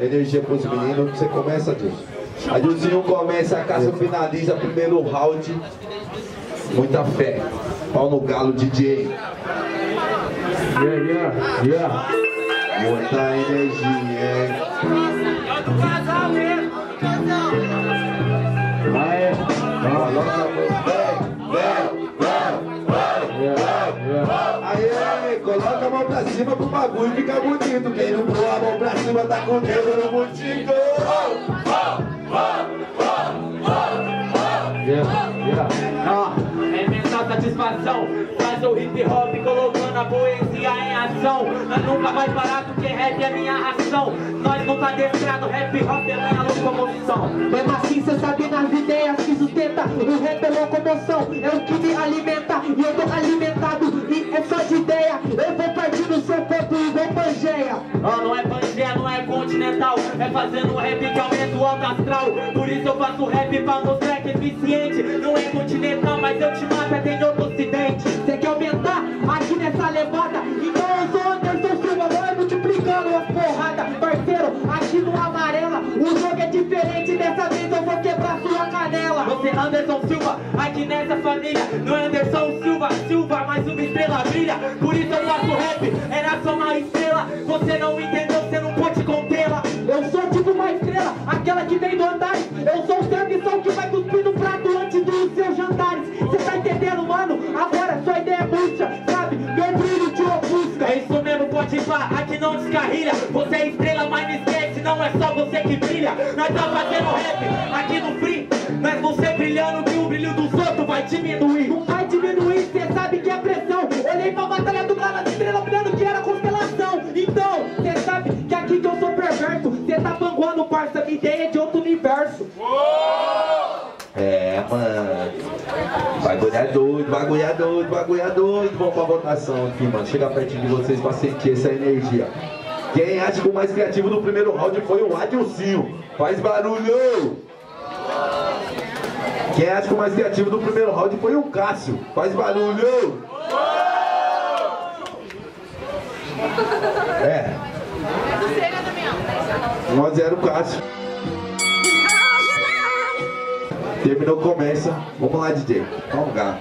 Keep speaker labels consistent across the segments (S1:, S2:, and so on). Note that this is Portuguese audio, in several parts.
S1: energia pros meninos. Você começa, Adilson. Adilson começa, a Cássio finaliza primeiro round. Muita fé. Pau no galo, DJ.
S2: Yeah.
S1: Muita energia. Aê, coloca a mão pra cima pro bagulho ficar bonito. Quem não pôr a mão pra cima tá com dedo no motivo.
S3: É mental satisfação, faz o hip hop colocando a poesia em ação. Nós nunca vai parar porque rap é minha ração. Nós não tá adestrado, rap hop é minha locomoção.
S4: Mesmo assim cê sabe nas ideias que sustenta. O rap é locomoção, é o que me alimenta. E eu tô alimentado, e é só de ideia. Eu vou partir do seu corpo igual Pangeia.
S3: Não é Pangeia, não é continental. É fazendo rap que aumenta o alto astral. Por isso eu faço rap pra mostrar que é eficiente. Não é continental, mas eu te mato até em outro ocidente.
S4: Cê quer aumentar aqui nessa levada? Então eu sou Anderson Silva, vai multiplicando as porradas. Parceiro, aqui no Amarela o jogo é diferente. Dessa vez eu vou quebrar sua canela.
S3: Você é Anderson Silva, aqui nessa família. Não é Anderson Silva, mais uma estrela brilha. Por isso eu faço rap, era só uma estrela. Você não entendeu, você não pode contê-la.
S4: Eu sou tipo uma estrela, aquela que vem do andar. Eu sou o servição que vai cuspir no prato antes dos seus jantares. Cê tá entendendo, mano? Agora sua ideia é murcha, sabe? Meu brilho te ofusca.
S3: É isso mesmo, pode ir lá, aqui não descarrilha. Você é estrela, mas não esquece, não é só você que brilha. Nós tá fazendo rap aqui no free. Mas você brilhando que o brilho dos outros vai diminuir.
S4: Não vai diminuir, cê sabe que é pressão. Olhei pra batalha do cara da estrela, vendo que era constelação. Então, cê sabe que aqui que eu sou perverso. Cê tá panguando, parça, minha ideia é de outro universo.
S1: É, mano. Bagulho é doido. Vamos pra votação aqui, mano. Chega pertinho de vocês pra sentir essa energia. Quem acha que o mais criativo no primeiro round foi o Adilcinho? Faz barulho! Quem acha que o mais criativo do primeiro round foi o Cássio? Faz barulho! É. 1-0 Cássio. Terminou, começa. Vamos lá, DJ. Vamos cá.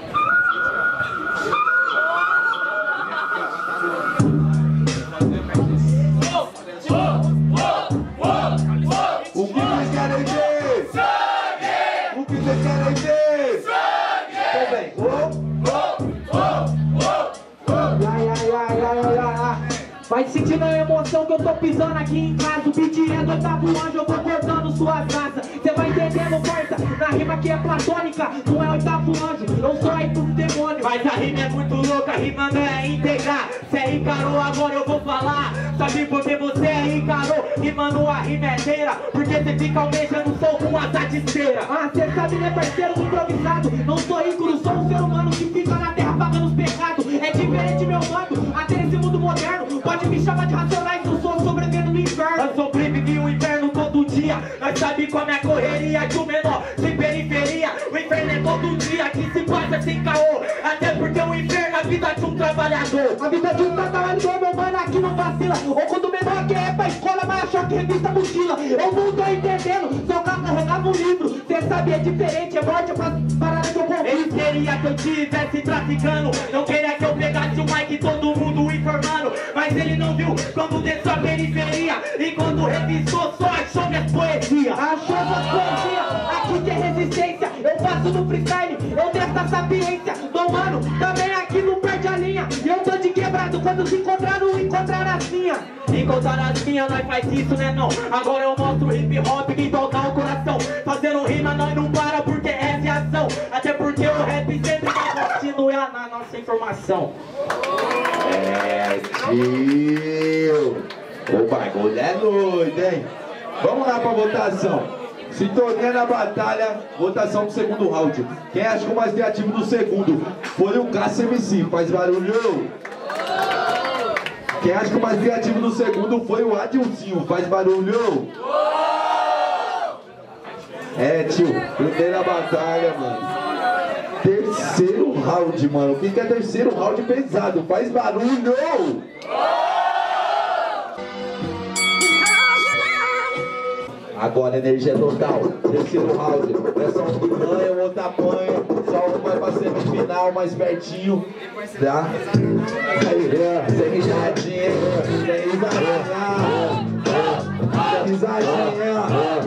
S1: O que vocês querem ver? Sangue! O que vocês querem ver? Sangue! Então vem.
S4: Vai sentindo a emoção que eu tô pisando aqui em casa. O beat é do oitavo anjo, eu vou cortando suas asas. Cê vai entendendo, parça, na rima que é platônica. Não é oitavo anjo, eu sou aí tudo demônio.
S3: Mas a rima é muito louca, rimando é integrar. Cê encarou, agora eu vou falar. Sabe por que você encarou? Rimando a rima é inteira. Porque cê fica almejando sol com asa de esteira.
S4: Ah, cê sabe, né, parceiro, do improvisado. Não sou ícaro, sou um ser humano que fica na terra pagando os pecados. É diferente, meu mano, até nesse mundo moderno. Pode me chamar de racionais, não sou sobrevivendo no inferno.
S3: Eu sobrevivi o inferno todo dia. Nós sabe como é a correria de um menor de periferia. O inferno é todo dia que se passa sem caô. Até porque o inferno é a vida de um trabalhador.
S4: A vida de um trabalhador, meu mano, aqui não vacila. Ou quando o menor quer ir pra escola, mas achou que revista mochila. Eu não tô entendendo, só carregava um livro. Cê sabe, é diferente, é morte, é pra parada que eu convivo.
S3: Eles queriam que eu tivesse traficando. Não queria que eu pegasse o mic todo mundo informando. Mas ele não viu quando desceu a periferia. E quando revisou, só achou minhas poesias.
S4: Achou suas poesias, aqui tem resistência. Eu faço no freestyle, eu tenho essa sapiência. Meu mano, também aqui não perde a linha. E eu tô de quebrado, quando se encontraram, encontraram as minhas.
S3: Encontrar as minhas, nós faz isso, né não? Agora eu mostro hip hop que toca o coração. Fazendo rima, nós não para porque é reação. Até porque o rap sempre vai continuar na nossa informação.
S1: É, tio. O bagulho é doido, hein? Vamos lá pra votação. Sintonia na batalha, votação do segundo round. Quem acha que o mais criativo do segundo foi o Cássio MC? Faz barulho. Quem acha que o mais criativo do segundo foi o Adilcinho? Faz barulho. É, tio, primeira batalha, mano. Terceiro round, mano. Quem quer terceiro round pesado? Faz barulho. Agora energia total, terceiro round. Essa um que ganha, o outro apanha. Só um vai pra semifinal, mais pertinho. Tá? Aí, sem risadinha, sem risadinha.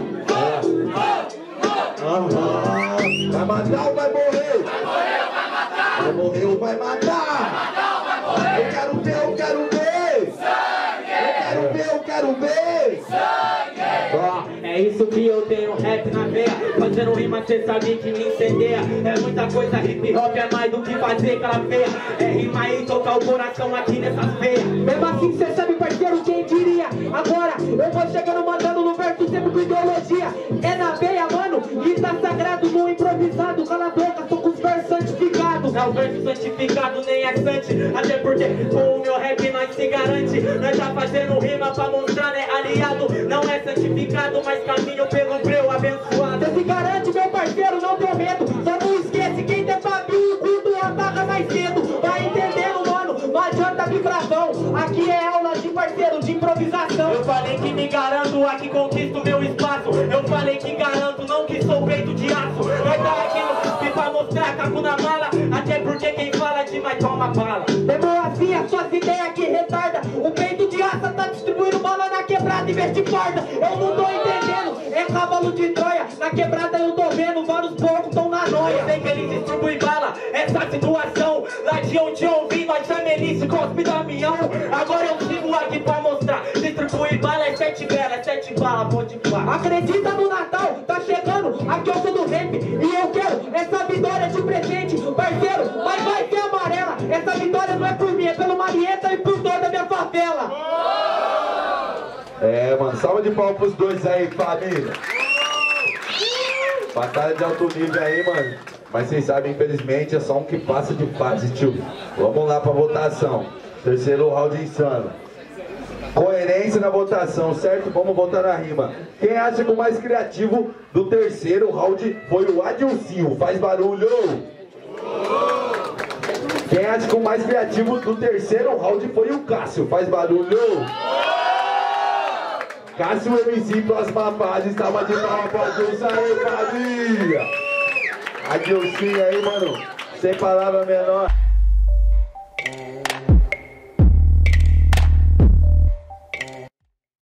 S1: Vai matar ou vai morrer? Vai morrer ou vai matar? Eu quero ver, eu quero ver. Eu quero ver.
S3: É isso que eu tenho, rap na veia. Fazendo rima, cê sabe que me incendeia. É muita coisa, hip hop é mais do que fazer aquela feia. É rimar e tocar o coração aqui nessas feias.
S4: Mesmo assim cê sabe, parceiro, quem diria? Agora eu vou chegando mandando no verso sempre com ideologia. É na veia, mano, e tá sagrado no improvisado. Cala a boca, tô com os versos santificados.
S3: Não, o verso santificado nem é sante. Até porque com o meu rap nós se garante. Nós tá fazendo rima pra mostrar, né, aliado. Não é santificado, mas caminho pelo breu abençoado.
S4: Cê se garante, meu parceiro, não tenho medo. Só não esquece quem tem papinho, o culto apaga mais cedo. Vai entendendo, mano, não adianta vir bravão. Aqui é aula de parceiro, de improvisação.
S3: Eu falei que me garanto, aqui conquisto meu espaço. Eu falei que garanto, não que sou peito de aço. Vai tá aqui no cuspe pra mostrar caco na mala. Até porque quem fala demais toma bala.
S4: Demorou assim, as suas ideias que retarda. O peito de aço tá distribuindo bala na quebrada em vez de corda. Eu não tô entendendo, é cavalo de Troia. Na quebrada eu tô vendo, vários poucos tão na noia.
S3: Eu sei que eles distribuem bala, essa situação. Lá de onde eu vim, nós chamelice, cospe Damião. Agora eu sigo aqui pra mostrar. Distribuir bala é 7 velas, 7 balas, pode falar.
S4: Acredita no Natal, tá chegando, aqui eu sou do rap. E eu quero essa vitória de presente, parceiro, mas vai ser amarela. Essa vitória não é por mim, é pelo Marieta e por toda a minha favela.
S1: É, mano, salva de palmas pros dois aí, família. Batalha de alto nível aí, mano. Mas vocês sabem, infelizmente, é só um que passa de fase, tio. Vamos lá pra votação. Terceiro round insano. Coerência na votação, certo? Vamos votar na rima. Quem acha que o mais criativo do terceiro round foi o Adilcinho? Faz barulho! Quem acha que o mais criativo do terceiro round foi o Cássio? Faz barulho! Cássio MC próxima fase, salva de palmas pra Adilson aí, família! Adilcinho aí, mano, sem palavra menor.